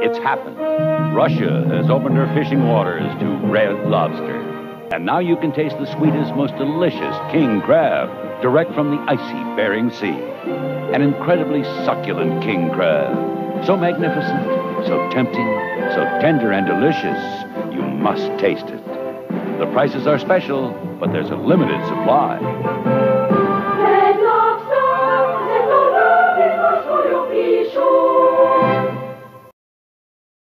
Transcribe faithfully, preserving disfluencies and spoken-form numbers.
It's happened. Russia has opened her fishing waters to red lobster. And now you can taste the sweetest, most delicious king crab, direct from the icy Bering Sea. An incredibly succulent king crab. So magnificent, so tempting, so tender and delicious, you must taste it. The prices are special, but there's a limited supply.